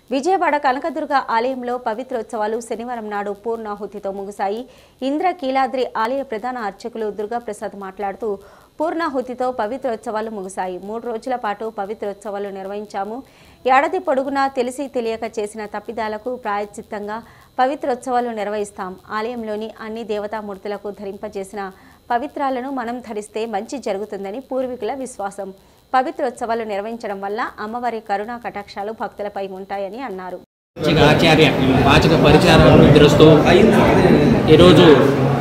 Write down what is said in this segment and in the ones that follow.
విజయవాడ కనకదుర్గ ఆలయంలో పవిత్రోత్సవాలు శనివారం నాడు పూర్ణాహుతితో ముగిశాయి. ఇంద్రకీలాద్రి ఆలయ ప్రధాన అర్చకులు దుర్గాప్రసాద్ మాట్లాడుతూ పూర్ణాహుతితో పవిత్రోత్సవాలు ముగిశాయి. 3 రోజుల పాటు పవిత్రోత్సవాలు నిర్వహించాము. ఏడాది పొడుగునా తెలిసి తెలియక చేసిన తప్పిదాలకు ప్రాయశ్చిత్తంగా పవిత్రోత్సవాలు నిర్వహిస్తాం. ఆలయంలోని అన్ని దేవతామూర్తులకు ధరింపజేసిన పవిత్రాలను మనం ధరిస్తే మంచి జరుగుతుందని పూర్వీకుల విశ్వాసం. పవిత్రోత్సవాలు నిర్వహించడం వల్ల అమ్మవారి కరుణా కటాక్షాలు భక్తులపై ఉంటాయని అన్నారు. ఆచార్య వాచక పరిచారస్తూ ఈరోజు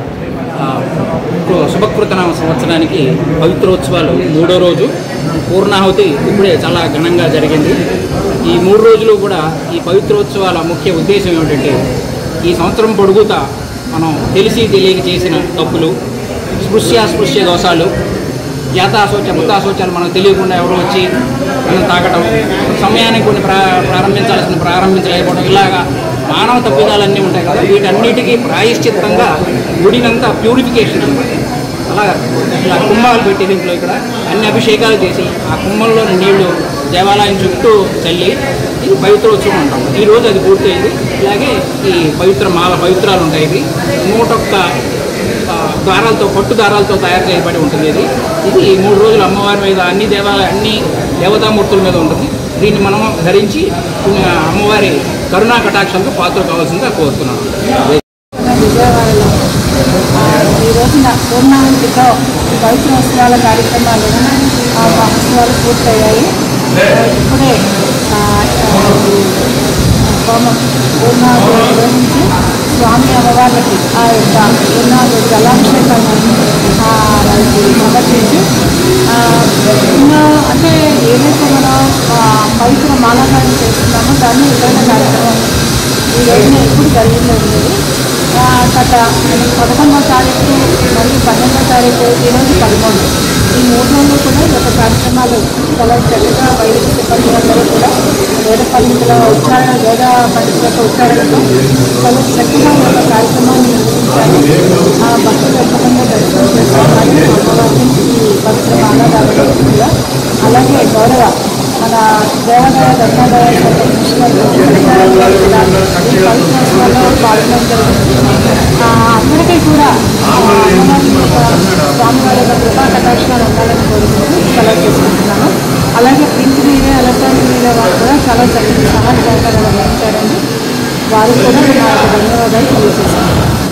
శుభకృతనామ సంవత్సరానికి పవిత్రోత్సవాలు 3వ రోజు పూర్ణాహుతి ఇప్పుడే చాలా ఘనంగా జరిగింది. ఈ 3 రోజులు కూడా ఈ పవిత్రోత్సవాల ముఖ్య ఉద్దేశం ఏమిటంటే ఈ సంవత్సరం పొడుగుతా మనం తెలిసి తెలియక చేసిన తప్పులు, స్పృశ్య దోషాలు, జాతాశోచ ముతాశోచాలు మనకు తెలియకుండా ఎవరో వచ్చి మనం తాకటం, సమయానికి కొన్ని ప్రారంభించలేకపోవడం, ఇలాగా మానవ తప్పిదాలన్నీ ఉంటాయి కదా. వీటన్నిటికీ ప్రాయశ్చిత్తంగా గుడినంతా ప్యూరిఫికేషన్ అనమాట. అలాగా ఇలా కుంభాలు పెట్టి దీంట్లో ఇక్కడ అన్ని అభిషేకాలు చేసి ఆ కుంభంలోని నీళ్లు దేవాలయం చుట్టూ చల్లి ఇది పవిత్రోత్సవం అంటాం. ఈరోజు అది పూర్తయింది. ఇలాగే ఈ పవిత్రాలు ఉంటాయి. ఇది 101 దారాలతో పట్టు దారాలతో తయారు చేయబడి ఉంటుంది. ఇది 3 రోజులు అమ్మవారి మీద అన్ని దేవతామూర్తుల మీద ఉంటుంది. దీన్ని మనం ధరించి అమ్మవారి కరుణా కటాక్షాలకు పాత్ర కావాల్సిందిగా కోరుతున్నాను. విజయవాడలో ఈ రోజున పూర్ణాహుతితో పవిత్రోత్సవాల కార్యక్రమాలు మహోత్సవాలు పూర్తయ్యాయి. ఇప్పుడే పూర్ణాహుతి నిర్వహించి స్వామి అమ్మవారికి ఆ యొక్క పూర్ణాహుతి జలాభిషేకాన్ని సమర్పించి అంటే ఏదైతే మనం పవిత్ర మాలాధారణ చేస్తున్నామో దాన్ని ఇతర కార్యక్రమం ఈ రోజున ఎప్పుడు జరిగిందో ఉండేది. గత 11వ తారీఖు మరియు 12వ తారీఖు, ఈరోజు 13. ఈ 3 రోజులు కూడా ఈ యొక్క కార్యక్రమాలు చాలా చక్కగా వైదిక సిబ్బంది అందరూ కూడా వేద పండితుల ఉచ్చారణతో చాలా చక్కగా ఈ యొక్క కార్యక్రమాన్ని నిర్వహించాలి. భక్తులు ఎంతమంది దర్శనం చేసుకోవాలి అమ్మవారిని ఈ పవిత్ర మాలాధారణ. అలాగే గౌరవ మన దేవాదాయ ధర్మాదాయ ఈ పవిత్రోత్సవాల్లో పాల్గొనడం జరిగింది. అందరికీ కూడా స్వామివారి యొక్క కృపా కటాక్షాలు ఉండాలని కోరుకుంటూ సెలవు చేసుకుంటున్నాను. అలాగే ప్రింట్ మీడియా, ఎలక్ట్రానిక్ మీడియా వారు కూడా చాలా చక్కటి సహాయ సహకారాలు అందించారండి. వారు కూడా నా యొక్క ధన్యవాదాలు తెలియజేశాను.